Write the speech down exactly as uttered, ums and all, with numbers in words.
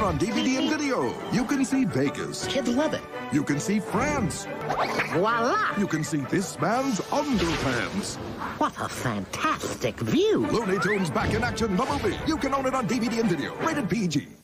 on D V D and video. You can see Vegas. Kids love it. You can see France. Voila! You can see this man's underpants. What a fantastic view! Looney Tunes back in action, the movie. You can own it on D V D and video. Rated P G.